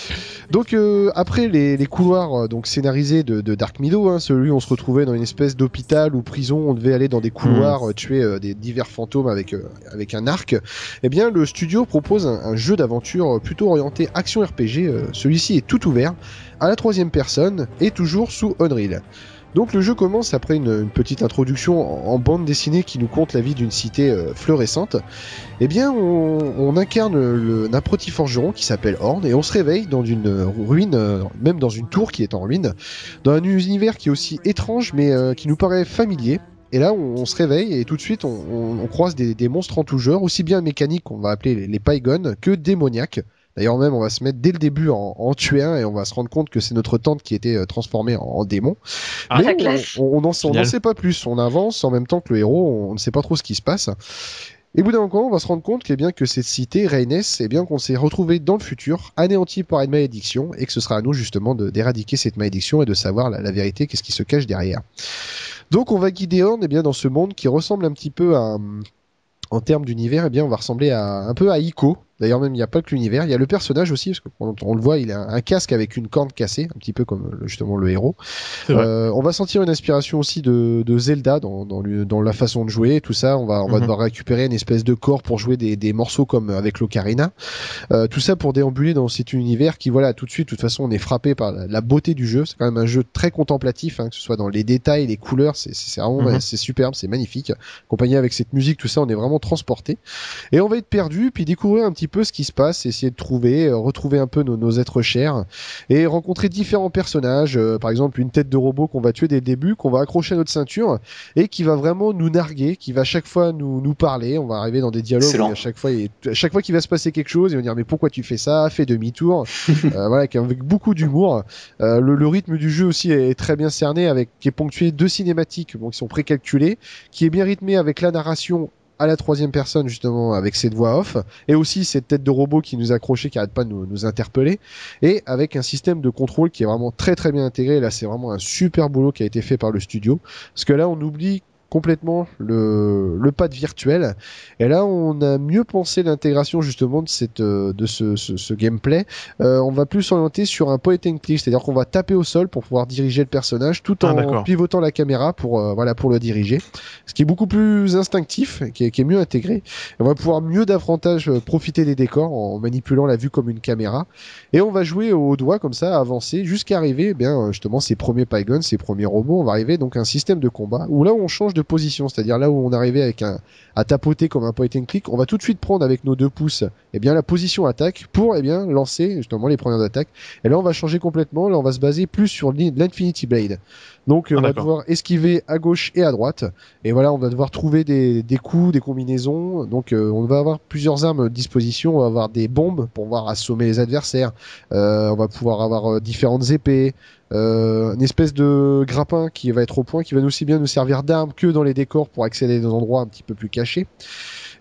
Donc après les couloirs donc scénarisés de Dark Meadow, hein, celui où on se retrouvait dans une espèce d'hôpital ou prison, on devait aller dans des couloirs tuer des divers fantômes avec un arc. Eh bien le studio propose un jeu d'aventure plutôt orienté action RPG. Celui-ci est tout ouvert à la troisième personne et toujours sous Unreal. Donc le jeu commence après une petite introduction en bande dessinée qui nous conte la vie d'une cité florissante. Eh bien, on incarne un apprenti forgeron qui s'appelle Horn et on se réveille dans une ruine, même dans une tour qui est en ruine, dans un univers qui est aussi étrange mais qui nous paraît familier. Et là, on se réveille et tout de suite, on croise des monstres en tout genre, aussi bien mécaniques qu'on va appeler les Pygons que démoniaques. D'ailleurs même, on va se mettre dès le début en tuer un et on va se rendre compte que c'est notre tante qui était transformée en démon. Ah, Mais la classe. on n'en Génial. sait pas plus. On avance en même temps que le héros, on ne sait pas trop ce qui se passe. Et au bout d'un moment, on va se rendre compte bien que cette cité, Reynes, bien qu'on s'est retrouvé dans le futur, anéanti par une malédiction, et que ce sera à nous justement d'éradiquer cette malédiction et de savoir la vérité, qu'est-ce qui se cache derrière. Donc on va guider Horn dans ce monde qui ressemble un petit peu à... En termes d'univers, on va ressembler un peu à Ico. D'ailleurs, même, il n'y a pas que l'univers. Il y a le personnage aussi, parce qu'on le voit, il a un casque avec une corne cassée, un petit peu comme justement le héros. C'est vrai. On va sentir une inspiration aussi de Zelda dans la façon de jouer, tout ça. On va devoir récupérer une espèce de corps pour jouer des morceaux comme avec l'ocarina. Tout ça pour déambuler dans cet univers qui, voilà, tout de suite, de toute façon, on est frappé par la beauté du jeu. C'est quand même un jeu très contemplatif, hein, que ce soit dans les détails, les couleurs, c'est vraiment c'est superbe, c'est magnifique. Accompagné avec cette musique, tout ça, on est vraiment transporté. Et on va être perdu, puis découvrir un petit peu ce qui se passe, essayer de trouver, retrouver un peu nos êtres chers, et rencontrer différents personnages, par exemple une tête de robot qu'on va tuer dès le début, qu'on va accrocher à notre ceinture, et qui va vraiment nous narguer, qui va à chaque fois nous parler. On va arriver dans des dialogues Excellent. où à chaque fois qu'il va se passer quelque chose, il va dire mais pourquoi tu fais ça, fais demi-tour. Voilà, avec beaucoup d'humour. Le rythme du jeu aussi est très bien cerné, qui est ponctué de cinématiques qui sont précalculées, qui est bien rythmé avec la narration à la troisième personne justement avec cette voix off et aussi cette tête de robot qui nous accrochait, qui arrête pas de nous interpeller, et avec un système de contrôle qui est vraiment très très bien intégré. Là c'est vraiment un super boulot qui a été fait par le studio, parce que là on oublie complètement le pad virtuel, et là on a mieux pensé l'intégration justement de ce gameplay. On va plus s'orienter sur un point and click, c'est-à-dire qu'on va taper au sol pour pouvoir diriger le personnage tout en pivotant la caméra pour le diriger, ce qui est beaucoup plus instinctif, qui est mieux intégré. Et on va pouvoir mieux davantage profiter des décors en manipulant la vue comme une caméra, et on va jouer au doigt comme ça, avancer jusqu'à arriver justement ces premiers Pygons, ces premiers robots. On va arriver donc à un système de combat où là où on change de position, c'est-à-dire là où on arrivait à tapoter comme un point and click, on va tout de suite prendre avec nos 2 pouces la position attaque pour lancer justement les premières attaques. Et là on va changer complètement, là on va se baser plus sur l'Infinity Blade. Donc on va devoir esquiver à gauche et à droite, et voilà, on va devoir trouver des coups, des combinaisons. Donc on va avoir plusieurs armes à disposition, on va avoir des bombes pour pouvoir assommer les adversaires, on va pouvoir avoir différentes épées, une espèce de grappin qui va être au point, qui va aussi bien nous servir d'arme que dans les décors pour accéder à des endroits un petit peu plus cachés.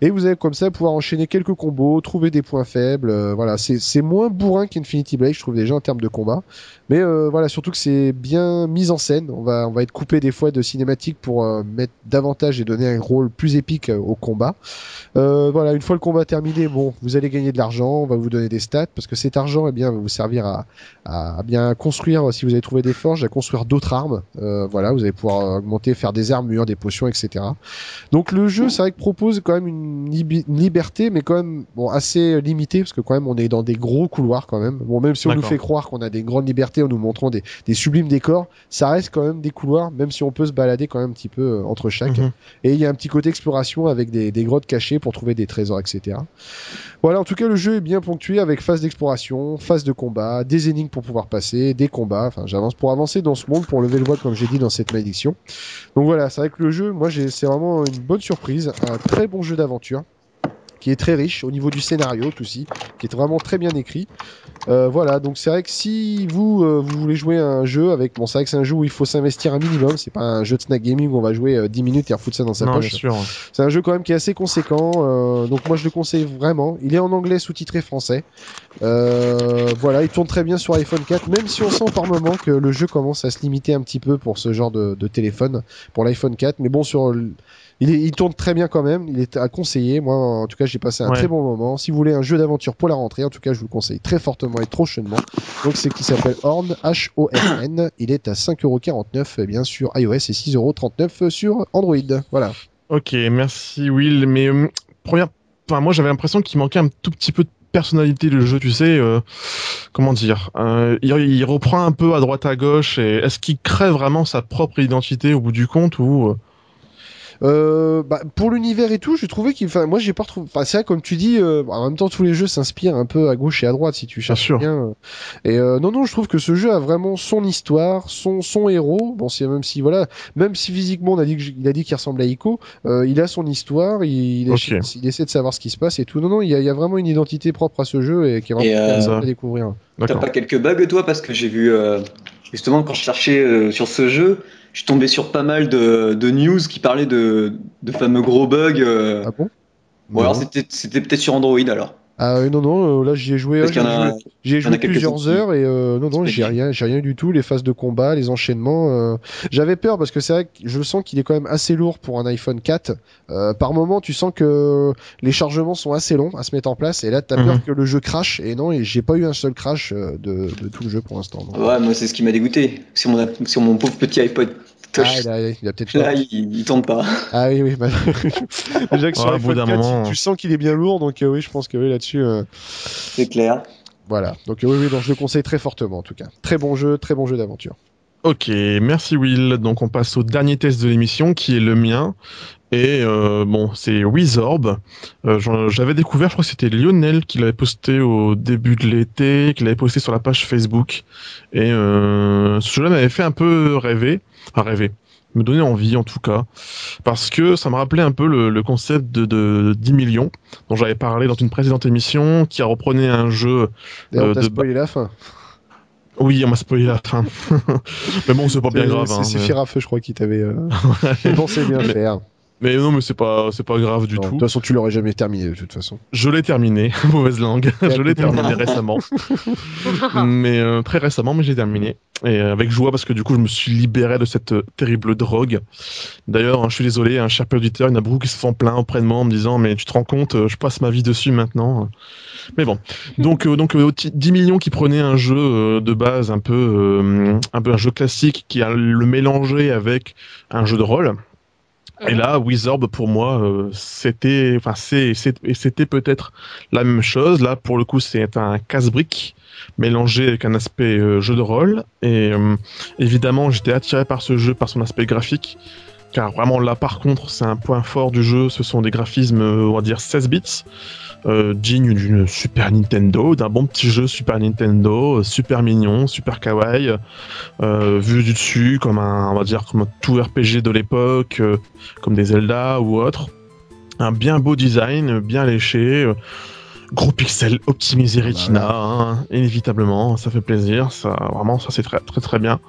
Et vous allez comme ça pouvoir enchaîner quelques combos, trouver des points faibles. Voilà, c'est moins bourrin qu'Infinity Blade, je trouve déjà en termes de combat. Mais voilà, surtout que c'est bien mis en scène. On va être coupé des fois de cinématiques pour mettre davantage et donner un rôle plus épique au combat. Voilà, une fois le combat terminé, bon, vous allez gagner de l'argent, on va vous donner des stats parce que cet argent, eh bien, va vous servir à bien construire, si vous avez trouvé des forges, à construire d'autres armes. Voilà, vous allez pouvoir augmenter, faire des armures, des potions, etc. Donc le jeu, c'est vrai que propose quand même une liberté, mais quand même bon, assez limitée parce que quand même on est dans des gros couloirs quand même. Bon, même si on nous fait croire qu'on a des grandes libertés en nous montrant des sublimes décors, ça reste quand même des couloirs, même si on peut se balader quand même un petit peu entre chaque. Et il y a un petit côté exploration avec des grottes cachées pour trouver des trésors, etc. Voilà, en tout cas, le jeu est bien ponctué avec phase d'exploration, phase de combat, des énigmes pour pouvoir passer, des combats. Enfin, j'avance pour avancer dans ce monde, pour lever le voile, comme j'ai dit dans cette malédiction. Donc voilà, c'est vrai que le jeu, moi, c'est vraiment une bonne surprise, un très bon jeu d'aventure qui est très riche au niveau du scénario aussi, qui est vraiment très bien écrit. Voilà, donc c'est vrai que si vous voulez jouer à un jeu avec... Bon, c'est vrai que c'est un jeu où il faut s'investir un minimum, c'est pas un jeu de snack gaming où on va jouer 10 minutes et refoutre ça dans sa poche. Bien sûr. C'est un jeu quand même qui est assez conséquent, donc moi je le conseille vraiment. Il est en anglais sous-titré français. Voilà, il tourne très bien sur iPhone 4, même si on sent par moment que le jeu commence à se limiter un petit peu pour ce genre de téléphone, pour l'iPhone 4, mais bon, il tourne très bien quand même, il est à conseiller. Moi, en tout cas, j'ai passé un très bon moment. Si vous voulez un jeu d'aventure pour la rentrée, en tout cas, je vous le conseille très fortement et trop chaudement. Donc, c'est qui s'appelle Horn, H-O-R-N. Il est à 5,49€ bien sur iOS et 6,39€ sur Android. Voilà. Ok, merci Will. Mais moi, j'avais l'impression qu'il manquait un tout petit peu de personnalité le jeu, tu sais. Comment dire il reprend un peu à droite à gauche. Et est-ce qu'il crée vraiment sa propre identité au bout du compte ou pour l'univers et tout, j'ai trouvé moi j'ai pas retrouvé. Enfin, c'est vrai, comme tu dis, en même temps tous les jeux s'inspirent un peu à gauche et à droite si tu cherches bien. Et non, je trouve que ce jeu a vraiment son histoire, son héros. Bon, c'est même si physiquement il a dit qu'il ressemble à Ico, il a son histoire, il essaie de savoir ce qui se passe et tout. Non, il y a vraiment une identité propre à ce jeu et qui est vraiment intéressant à découvrir. T'as pas quelques bugs toi, parce que j'ai vu justement quand je cherchais sur ce jeu. Je suis tombé sur pas mal de news qui parlaient de fameux gros bugs. Ah bon? Ou alors c'était peut-être sur Android alors. Non, là j'y ai joué, j'ai joué plusieurs heures et non, j'ai rien eu du tout. Les phases de combat, les enchaînements, j'avais peur parce que c'est vrai que je sens qu'il est quand même assez lourd pour un iPhone 4. Par moment, tu sens que les chargements sont assez longs à se mettre en place et là t'as peur que le jeu crache et non, et j'ai pas eu un seul crash de tout le jeu pour l'instant. Donc. Ouais, moi c'est ce qui m'a dégoûté sur mon pauvre petit iPod. Il a peut-être là, il tourne pas. Ah oui. Déjà que sur iPhone 4, tu sens qu'il est bien lourd, donc oui, je pense que là-dessus. C'est clair. Voilà, donc oui, donc je le conseille très fortement en tout cas. Très bon jeu d'aventure. Ok, merci Will. Donc on passe au dernier test de l'émission qui est le mien. Et c'est Wizorb. J'avais découvert, je crois que c'était Lionel qui l'avait posté au début de l'été, qui l'avait posté sur la page Facebook. Et ce jeu-là m'avait fait un peu rêver, me donner envie en tout cas, parce que ça me rappelait un peu le concept de 10 millions, dont j'avais parlé dans une précédente émission, qui reprenait un jeu... D'ailleurs, t'as spoilé la fin. Oui, on m'a spoilé la fin. Mais bon, c'est pas bien grave. C'est Firafeu, je crois, qui t'avait pensé bien faire. Mais non, mais c'est pas grave du tout. De toute façon, tu l'aurais jamais terminé, de toute façon. Je l'ai terminé, mauvaise langue. Je l'ai terminé récemment. Mais très récemment, mais j'ai terminé. Et avec joie, parce que du coup, je me suis libéré de cette terrible drogue. D'ailleurs, je suis désolé, un cher auditeur, il y en a beaucoup qui se font plein auprès de moi en me disant, mais tu te rends compte, je passe ma vie dessus maintenant. Mais bon. Donc 10 millions qui prenaient un jeu de base un peu un jeu classique qui a le mélangé avec un jeu de rôle. Et là, Wizorb, pour moi, c'était peut-être la même chose. Là, pour le coup, c'est un casse-brique mélangé avec un aspect jeu de rôle. Et évidemment, j'étais attiré par ce jeu, par son aspect graphique. Car vraiment, là, par contre, c'est un point fort du jeu. Ce sont des graphismes, on va dire, 16 bits. Digne d'une Super Nintendo, d'un bon petit jeu Super Nintendo, super mignon, super kawaii, vu du dessus comme un tout RPG de l'époque, comme des Zelda ou autre. Un bien beau design, bien léché, gros pixels optimisé Retina, inévitablement, ça fait plaisir, ça c'est très très très bien.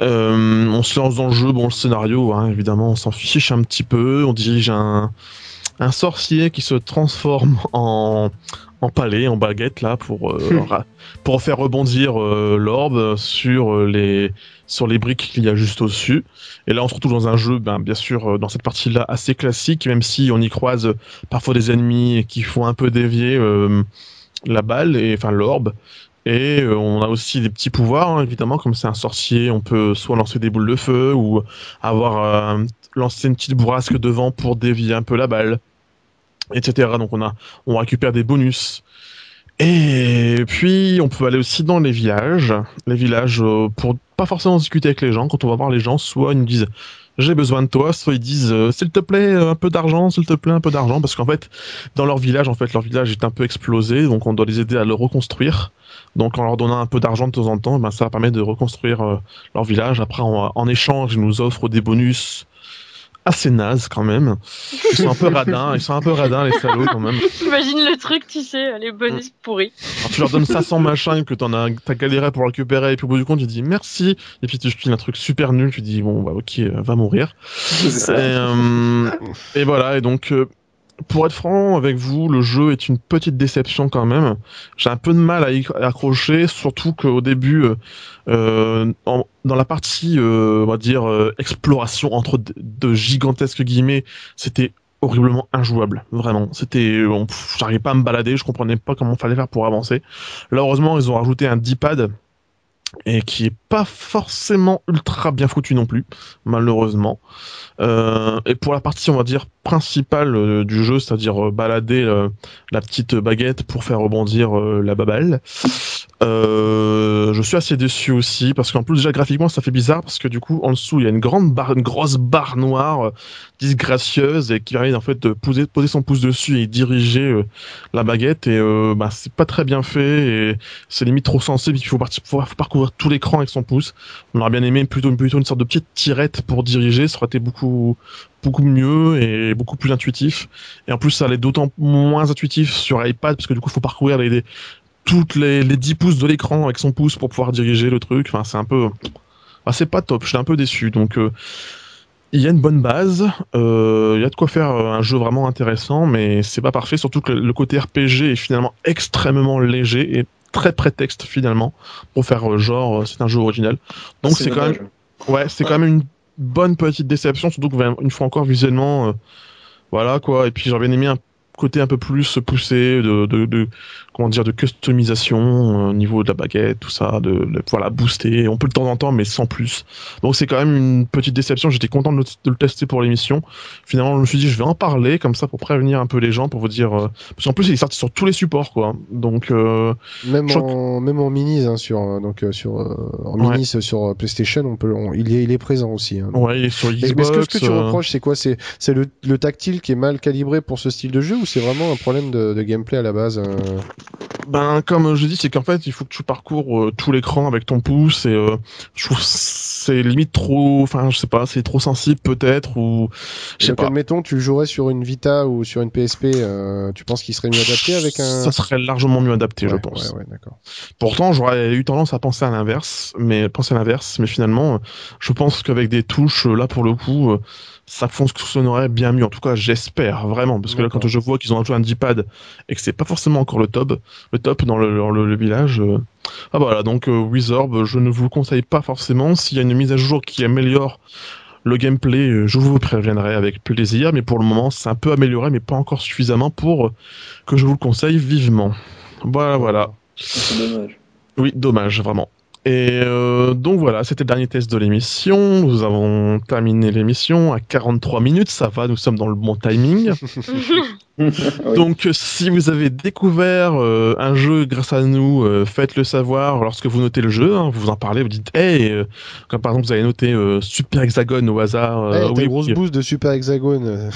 On se lance dans le jeu, bon le scénario, évidemment on s'en fiche un petit peu, on dirige un un sorcier qui se transforme en palais, en baguette là pour faire rebondir l'orbe sur les briques qu'il y a juste au-dessus. Et là on se retrouve dans un jeu, bien sûr dans cette partie-là assez classique, même si on y croise parfois des ennemis qui font un peu dévier la balle et enfin l'orbe. Et on a aussi des petits pouvoirs, hein, évidemment, comme c'est un sorcier, on peut soit lancer des boules de feu ou avoir lancer une petite bourrasque devant pour dévier un peu la balle, etc. Donc on récupère des bonus. Et puis on peut aller aussi dans les villages. Les villages pour pas forcément discuter avec les gens. Quand on va voir les gens, soit ils nous disent j'ai besoin de toi, soit ils disent s'il te plaît un peu d'argent, s'il te plaît un peu d'argent, parce qu'en fait dans leur village est un peu explosé, donc on doit les aider à le reconstruire. Donc en leur donnant un peu d'argent de temps en temps, ça va permettre de reconstruire leur village. Après en échange ils nous offrent des bonus assez nazes quand même. Ils sont un peu radins les salauds quand même. J'imagine le truc, tu sais, les bonus pourris. Alors, tu leur donnes 500 machins que t'as galéré pour récupérer et puis au bout du compte tu dis merci et puis tu files un truc super nul, tu dis bon bah ok va mourir. C'est ça. Et voilà, et donc pour être franc avec vous, le jeu est une petite déception quand même. J'ai un peu de mal à y accrocher, surtout qu'au début, dans la partie, on va dire, exploration entre de gigantesques guillemets, c'était horriblement injouable, vraiment. J'arrivais pas à me balader, je comprenais pas comment fallait faire pour avancer. Là, heureusement, ils ont rajouté un D-pad et qui est pas forcément ultra bien foutu non plus, malheureusement. Et pour la partie, on va dire, principale du jeu, c'est-à-dire balader la petite baguette pour faire rebondir la baballe, je suis assez déçu aussi, parce qu'en plus, déjà, graphiquement, ça fait bizarre, parce que du coup, en dessous, il y a une grosse barre noire, disgracieuse, et qui permet, en fait, de poser son pouce dessus et diriger la baguette, et c'est pas très bien fait, et c'est limite trop sensible, il faut parcourir tout l'écran avec son pouce. On aurait bien aimé plutôt une sorte de petite tirette pour diriger, ça aurait été beaucoup mieux et beaucoup plus intuitif. Et en plus, ça allait d'autant moins intuitif sur iPad, parce que du coup, il faut parcourir toutes les 10 pouces de l'écran avec son pouce pour pouvoir diriger le truc. Enfin, c'est un peu... c'est pas top, je suis un peu déçu. Donc, il y a une bonne base, il y a de quoi faire un jeu vraiment intéressant, mais c'est pas parfait, surtout que le côté RPG est finalement extrêmement léger et très prétexte finalement pour faire genre c'est un jeu original. Donc c'est quand même quand même une bonne petite déception, surtout qu'une fois encore visuellement voilà quoi. Et puis j'aurais bien aimé un côté un peu plus poussé de customisation au niveau de la baguette, tout ça, de pouvoir la booster. On peut de temps en temps, mais sans plus. Donc c'est quand même une petite déception. J'étais content de le tester pour l'émission. Finalement, je me suis dit, je vais en parler comme ça pour prévenir un peu les gens, pour vous dire. Parce qu'en plus, il est sorti sur tous les supports, quoi. Donc même en minis, hein, en minis sur PlayStation, il est présent aussi. Hein. Ouais, il est sur Xbox. Mais ce que tu reproches, c'est quoi? C'est le tactile qui est mal calibré pour ce style de jeu, ou c'est vraiment un problème de gameplay à la base? Comme je dis, c'est qu'en fait, il faut que tu parcours tout l'écran avec ton pouce et je trouve que c'est limite trop, je sais pas, c'est trop sensible peut-être ou je sais pas. Admettons, tu le jouerais sur une Vita ou sur une PSP, tu penses qu'il serait mieux adapté avec un... Ça serait largement mieux adapté, je pense. Ouais, d'accord. Pourtant, j'aurais eu tendance à penser à l'inverse, mais finalement, je pense qu'avec des touches, là pour le coup, ça fonctionnerait bien mieux. En tout cas, j'espère vraiment, parce que là, quand je vois qu'ils ont ajouté un D-pad et que c'est pas forcément encore le top dans le village. Voilà, donc Wizorb, je ne vous le conseille pas forcément. S'il y a une mise à jour qui améliore le gameplay, je vous préviendrai avec plaisir, mais pour le moment, c'est un peu amélioré, mais pas encore suffisamment pour que je vous le conseille vivement. Voilà. C'est dommage. Oui, dommage, vraiment. Et donc voilà, c'était le dernier test de l'émission. Nous avons terminé l'émission à 43 minutes, ça va, nous sommes dans le bon timing. Oui. Donc si vous avez découvert un jeu grâce à nous, faites-le savoir lorsque vous notez le jeu, hein, vous en parlez, vous dites hey, comme par exemple vous avez noté Super Hexagone au hasard. T'as une grosse boost de Super Hexagone.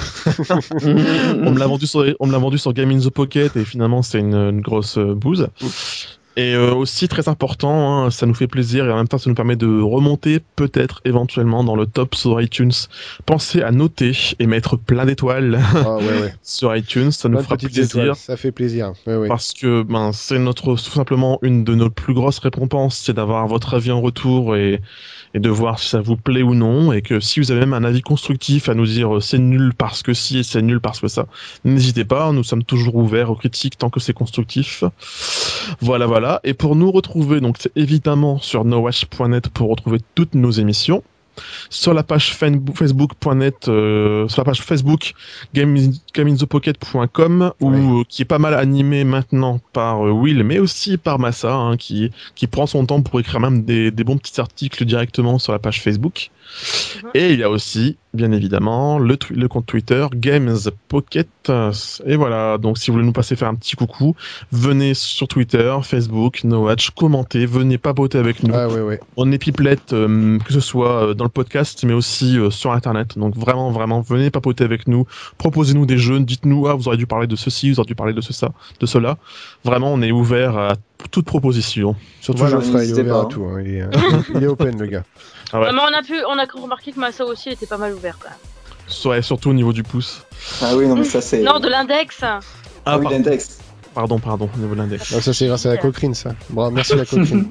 On me l'a vendu sur Game in the Pocket et finalement c'est une grosse bouse. Et aussi très important, hein, ça nous fait plaisir et en même temps ça nous permet de remonter peut-être éventuellement dans le top sur iTunes. Pensez à noter et mettre plein d'étoiles Ah ouais. sur iTunes, ça nous Plein de fera petites plaisir. étoiles, ça fait plaisir. Ouais. Parce que c'est tout simplement une de nos plus grosses récompenses, c'est d'avoir votre avis en retour et de voir si ça vous plaît ou non, et que si vous avez même un avis constructif à nous dire c'est nul parce que si et c'est nul parce que ça, n'hésitez pas, nous sommes toujours ouverts aux critiques tant que c'est constructif. Voilà. Et pour nous retrouver, donc c'est évidemment sur nowatch.net pour retrouver toutes nos émissions. Sur la page facebook.net, sur la page Facebook gameinthepocket.com qui est pas mal animée maintenant par Will mais aussi par Massa hein, qui prend son temps pour écrire même des bons petits articles directement sur la page Facebook. Et il y a aussi, bien évidemment, le compte Twitter, Games Pocket. Et voilà, donc si vous voulez nous passer faire un petit coucou, venez sur Twitter, Facebook, NoWatch, commentez, venez papoter avec nous. Ah ouais. On est pipelette, que ce soit dans le podcast, mais aussi sur Internet. Donc vraiment, venez papoter avec nous, proposez-nous des jeux, dites-nous, vous auriez dû parler de ceci, vous auriez dû parler de cela. Vraiment, on est ouvert à toute proposition. Surtout Voilà, Geoffrey, il est n'hésitez ouvert pas, à hein. tout. Hein. Il est open, le gars. Ah ouais. Mais on a remarqué que Massa aussi était pas mal ouvert quand même. Ouais, surtout au niveau du pouce. Ah oui, non, mais ça c'est. Non, de l'index. Ah oui, l'index. Pardon, au niveau de l'index. Ah, ça, c'est grâce à la coquerine, ça. Bravo, merci la coquerine.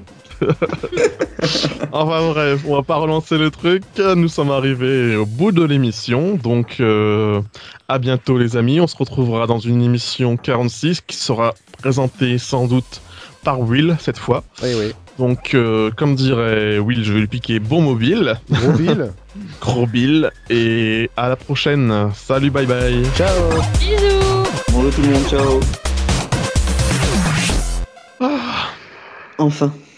Enfin bref, on va pas relancer le truc. Nous sommes arrivés au bout de l'émission. Donc à bientôt les amis. On se retrouvera dans une émission 46 qui sera présentée sans doute par Will cette fois. Oui. Donc comme dirait Will, je vais lui piquer bon mobile. Gros Bill. Gros Bill. Et à la prochaine. Salut, bye bye. Ciao. Bisous. Bonjour tout le monde, ciao. Enfin.